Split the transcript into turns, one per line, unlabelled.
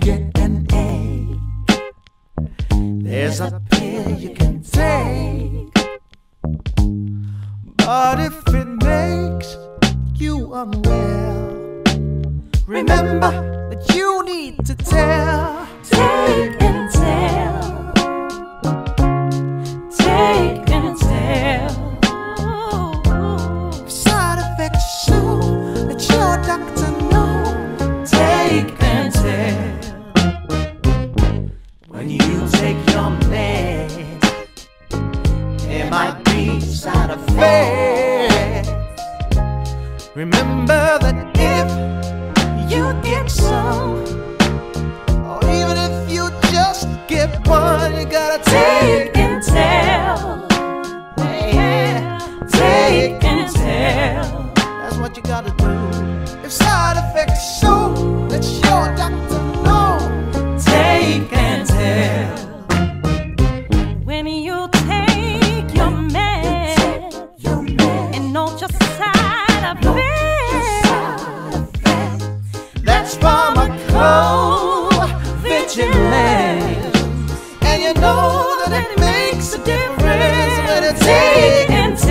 get an ache, there's a pill you can take. But if it makes you unwell, remember that you need to tell.
Take and tell. Take and tell.
If side effects show, let your doctor know. Take and tell. When you take your meds, there might be side effects. Remember that if you get some, or even if you just get one, you gotta take and tell. Yeah, take and tell. That's what you gotta do. If side effects show, let your doctor know. Take and tell.
When you take your meds and know your side effects,
that's pharmacovigilance, and you know that it makes a difference when you take and